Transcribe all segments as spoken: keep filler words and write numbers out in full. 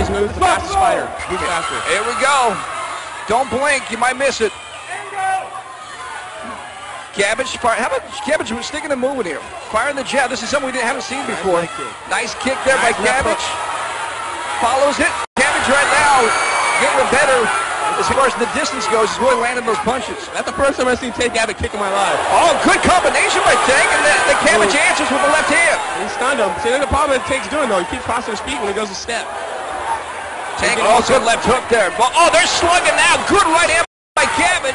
his moves, the fastest fighter. Who's faster? Here we go. Don't blink, you might miss it. Cabbage, fire. How about Cabbage was sticking and moving here? Firing the jab. This is something we didn't, haven't seen before. Nice kick there nice by Cabbage. Follows it. Cabbage right now getting better as far as the distance goes. He's really landing those punches. That's the first time I've seen Tank Abbott kick in my life. Oh, good combination by Tank, and the, the Cabbage oh. answers with the left hand. He stunned him. See, the problem that Tank's doing, though, he keeps crossing his feet when he goes to step. Tank also left hook there. Oh, they're slugging now. Good right hand by Cabbage.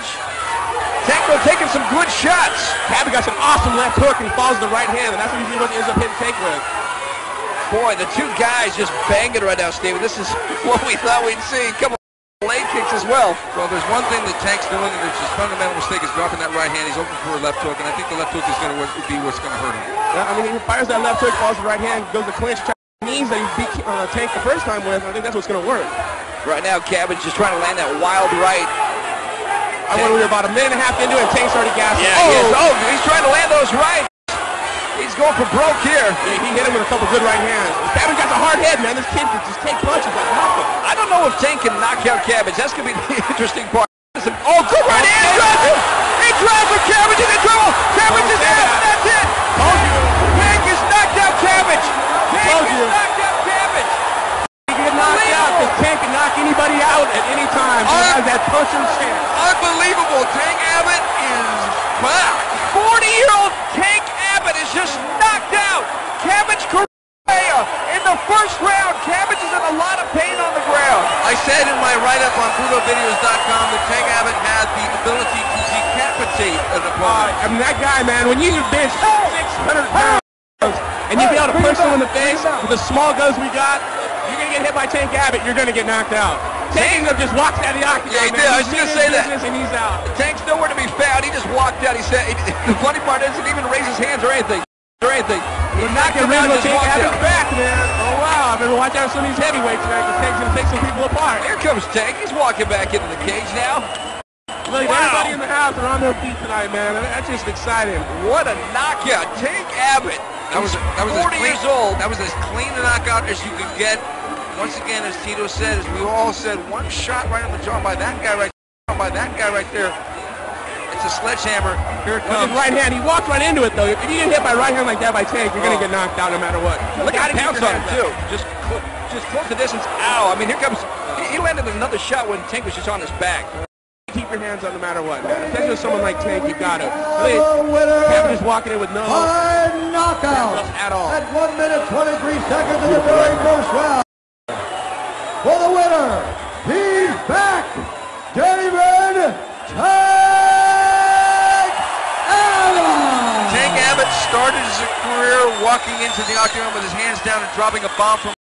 Tank taking some good shots. Cabbage got some awesome left hook and he follows the right hand, and that's what usually what he ends up hitting Tank with. Boy, the two guys just banging right now, Steven. This is what we thought we'd see. A couple of leg kicks as well. Well, there's one thing that Tank's doing, and it's his fundamental mistake is dropping that right hand. He's open for a left hook, and I think the left hook is going to be what's going to hurt him. Yeah, I mean, he fires that left hook, follows the right hand, goes to clinch, knees that he beat uh, Tank the first time with. I think that's what's going to work. Right now, Cabbage just trying to land that wild right. I went we were about a minute and a half into it, and Tank started gassing. Yeah, oh. He is. Oh, he's trying to land those rights. He's going for broke here. Yeah, he hit him with a couple good right hands. Cabbage got a hard head, man. This kid can just take punches like nothing. I don't know if Tank can knock out Cabbage. That's going to be the interesting part. Oh, good right hand. He drives him. He drives him. Cabbage is in trouble. Cabbage is out. That's it. Tank has knocked out Cabbage. Tank has knocked out Cabbage. He can knock out because Tank can knock anybody out at any time. He has that punching chance. Unbelievable. Tank Abbott is back. forty-year-old Tank Abbott is just knocked out. Cabbage Correra in the first round. Cabbage is in a lot of pain on the ground. I said in my write-up on Pluto Videos dot com that Tank Abbott had the ability to decapitate an opponent. Uh, I mean, that guy, man, when you bench six hundred pounds and you be able to punch him in the face with the small guns we got, you're going to get hit by Tank Abbott, you're going to get knocked out. Tank just walked out of the octagon. Yeah, he man. did. I was going to say that. And he's out. Tank's nowhere to be found. He just walked out. He said, the funny part is he didn't even raise his hands or anything. Or anything. We're not going to rid of Tank Abbott back, man. Oh, wow. I better watch out for some of these heavyweights tonight because Tank's going to take some people apart. Here comes Tank. He's walking back into the cage now. Look, wow. Everybody in the house are on their feet tonight, man. That's just exciting. What a knockout. Tank Abbott. That was, that was forty clean, years old. That was as clean a knockout as you could get. Once again, as Tito said, as we all said, one shot right on the jaw by that guy right there, by that guy right there. It's a sledgehammer. Here it comes. With his right hand, he walked right into it though. If you get hit by right hand like that by Tank, you're oh. gonna get knocked out no matter what. Look at the pounce on him too. Just, just close the distance. Ow! I mean, here comes. He landed another shot when Tank was just on his back. Keep your hands on no matter what, man. Especially with someone like Tank, you gotta. Cabbage is walking in with no knockout at all. At one minute twenty-three seconds in the very first round. For the winner, he's back, David Tank Abbott. Tank Abbott started his career walking into the octagon with his hands down and dropping a bomb from